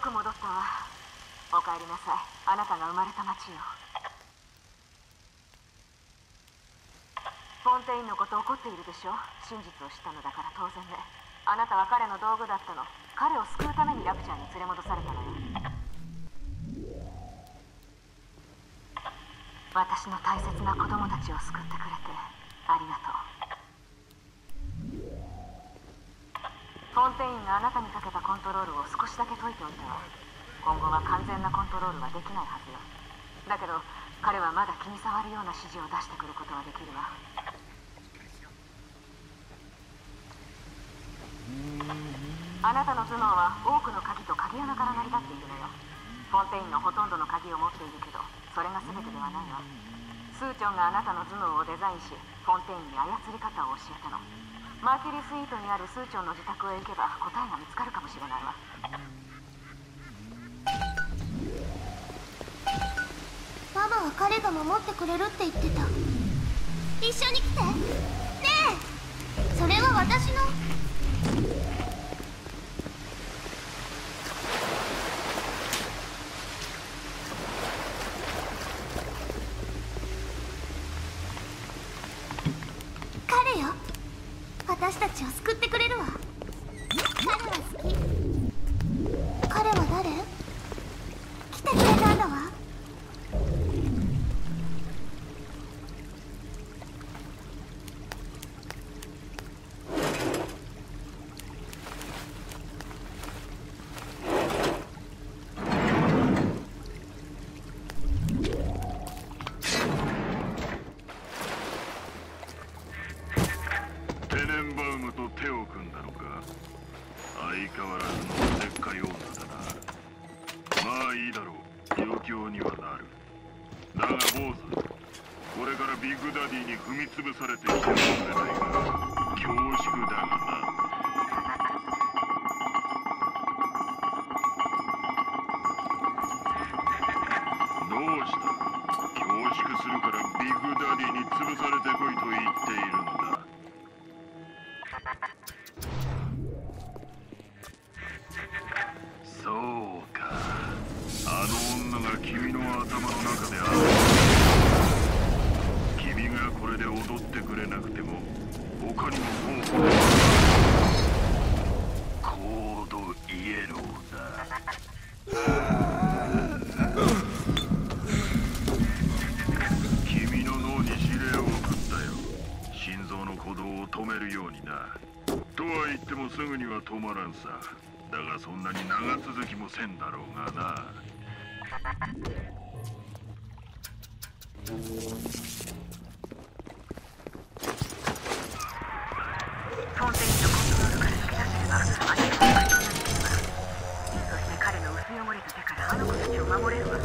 く戻ったわ。お帰りなさい。あなたが生まれた町よ。フォンテインのこと怒っているでしょ。真実を知ったのだから当然ね。あなたは彼の道具だったの。彼を救うためにラプチャーに連れ戻されたのよ。私の大切な子供たちを救ってくれてありがとう。フォンテインがあなたにかけたコントロールを少しだけ解いておいたわ。今後は完全なコントロールはできないはずよ。だけど彼はまだ気に障るような指示を出してくることはできるわ。あなたの頭脳は多くの鍵と鍵穴から成り立っているのよ。フォンテインのほとんどの鍵を持っているけど、それが全てではないわ。スーチョンがあなたの頭脳をデザインし、フォンテインに操り方を教えたの。マーキュリースイートにあるスーチョンの自宅へ行けば答えが見つかるかもしれないわ。 ママは彼が守ってくれるって言ってた。一緒に来て。ねえ、それは私の。彼よ、私たちを救ってくれるわ。彼は好き。彼は誰？来てくれたんだわ。 手を組んだのか。相変わらずのでっかい女だな。まあいいだろう、状況にはなる。だが坊主、これからビッグダディに踏み潰されてきてもしれないが恐縮だがな。どうした？恐縮するからビッグダディに潰されてこいと言っているんだ。そうか、あの女が君の頭の中である。君がこれで踊ってくれなくても他にも方法がある。コードイエローだ。君の脳に指令を送ったよ。心臓の鼓動を止めるようにな。とは言ってもすぐには止まらんさ。だがそんなに長続きもせんだろうがな。 フォンテインのコントロールから抜け出せれば、あなたは最強になってしまう。そして彼の薄汚れた手からあの子たちを守れるわ。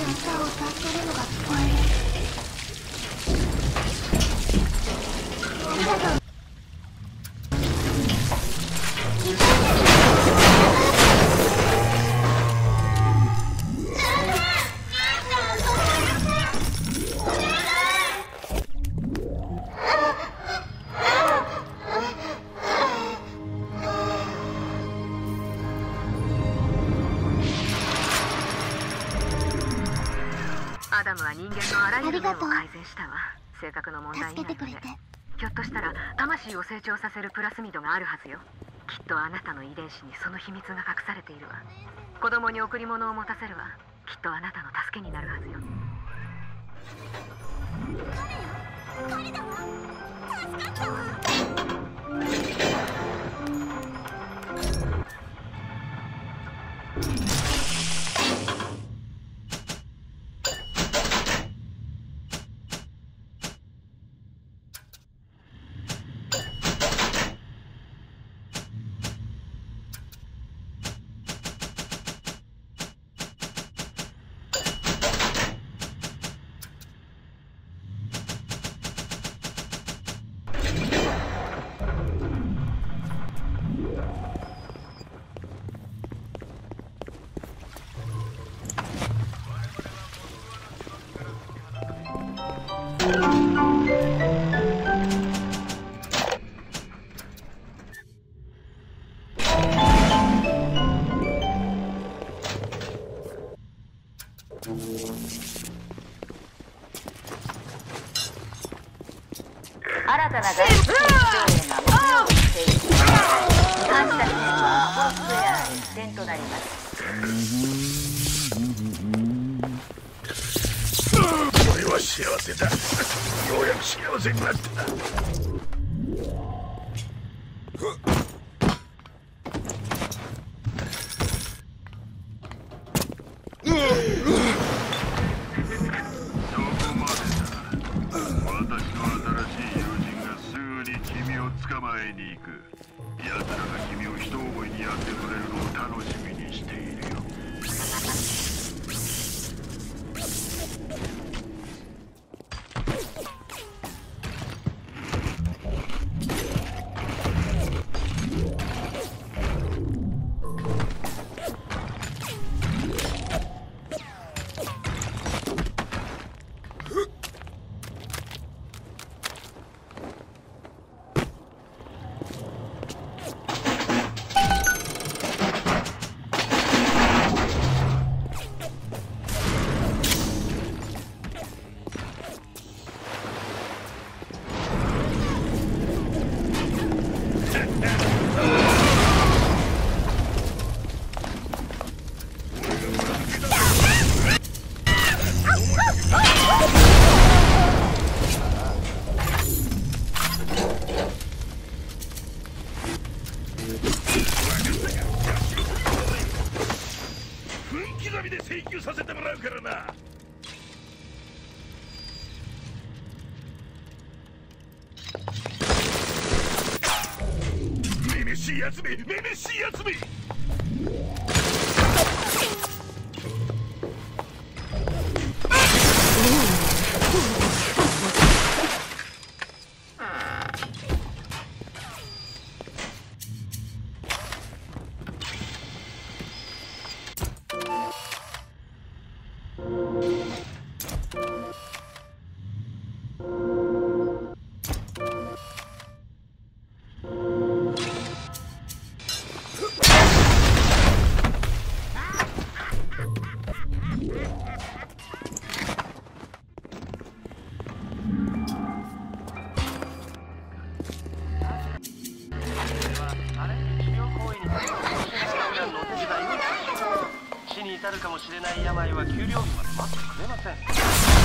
歌を歌ってるのが聞こえる。ありがとう。 アダムは人間のあらゆる面を改善したわ。性格の問題以外で、ひょっとしたら魂を成長させるプラスミドがあるはずよ。きっとあなたの遺伝子にその秘密が隠されているわ。子供に贈り物を持たせるわ。きっとあなたの助けになるはずよ。 彼だわ。助かったわ。 新たな外出上映が目標にしている。感謝点はアポロスクエアで起点となります。 俺は幸せだ。ようやく幸せになった。捕まえに行く。奴らが君を一思いにやってくれるのを楽しみにしているよ。刻みで請求させてもらうからな。めめしいやつめ、めめしいやつめ。死に至るかもしれない病は給料日まで待ってくれません。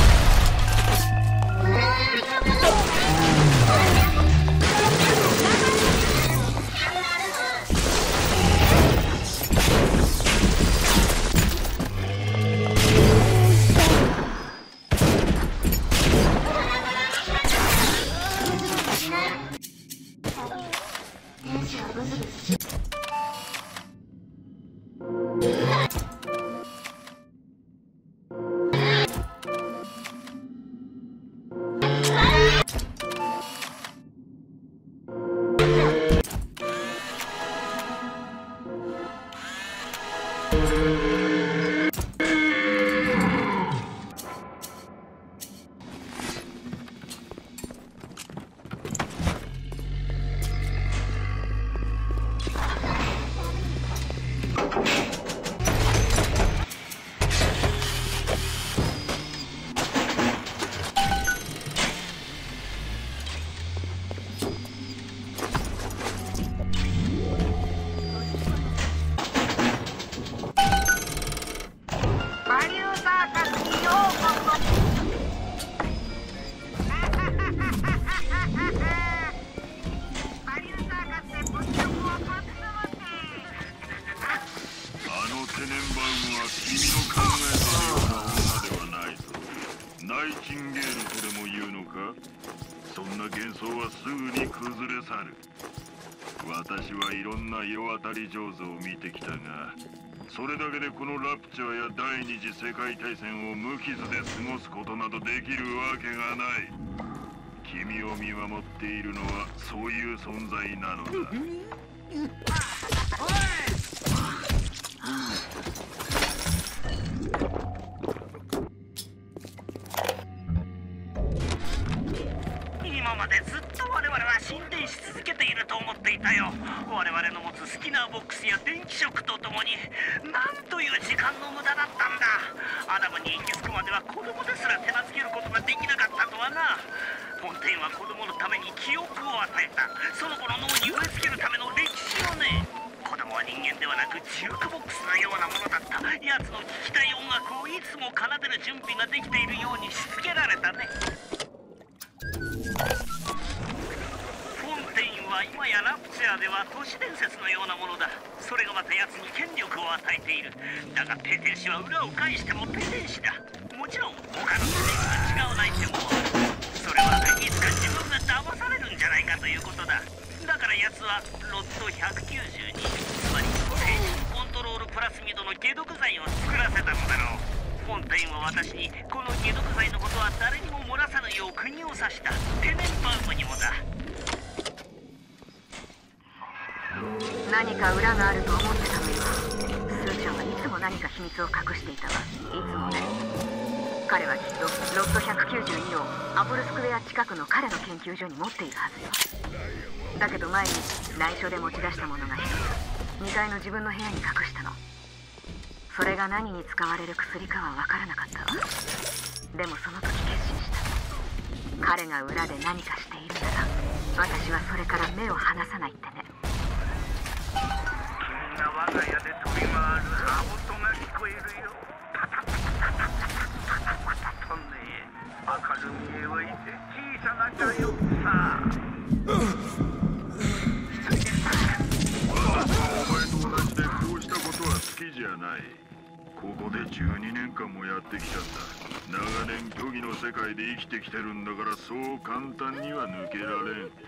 テネンバウムは君の考えているような女ではないぞ。ナイチンゲールとでも言うのか？そんな幻想はすぐに崩れ去る。私はいろんな世渡り上手を見てきたが、それだけでこのラプチャーや第二次世界大戦を無傷で過ごすことなどできるわけがない。君を見守っているのはそういう存在なのだ。 今までずっと我々は進展し続けていると思っていたよ。我々の持つスキナーボックスや電気ショックとともに、なんという時間の無駄だったんだ。アダムに行き着くまでは子供ですら手なずけることができなかったとはな。フォンテインは子供のために記憶を与えた。その子の脳に植え付けるための歴史をね。子供は人間ではなくジュークボックスのようなものだった。奴の聴きたい音楽をいつも奏でる準備ができているようにしつけられたね。今やラプチャーでは都市伝説のようなものだ。それがまた奴に権力を与えている。だがペテン師は裏を返してもペテン師だ。もちろん他のスネークと違う内点もある。それはいつか自分が騙されるんじゃないかということだ。だから奴はロット192、つまり精神コントロールプラスミドの解毒剤を作らせたのだろう。フォンテインは私にこの解毒剤のことは誰にも漏らさぬよう国を指した。テネンバウムにもだ。 何か裏があると思ってたのよ。スーちゃんはいつも何か秘密を隠していたわ。いつもね。彼はきっとロット192をアポルスクエア近くの彼の研究所に持っているはずよ。だけど前に内緒で持ち出したものが一つ2階の自分の部屋に隠したの。それが何に使われる薬かは分からなかったわ。でもその時決心した。彼が裏で何かしているなら私はそれから目を離さないってね。 君が我が家で飛び回る羽音が聞こえるよ。パタパタパタパタパタパタとね。明るみへおいて小さな茶よさあ。 お前と同じでこうしたことは好きじゃない。ここで12年間もやってきたんだ。長年虚偽の世界で生きてきてるんだから、そう簡単には抜けられん。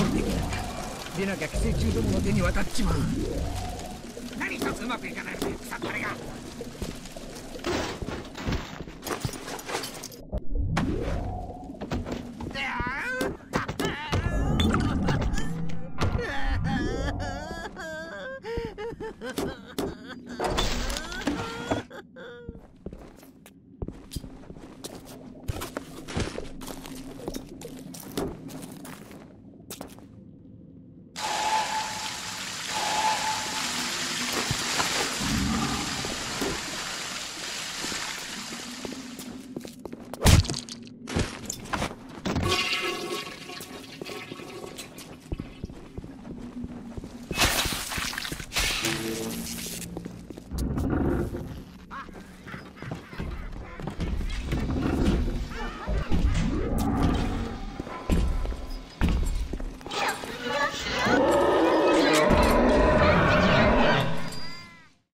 でなきゃ寄生虫どもの手に渡っちまう。何一つうまくいかない。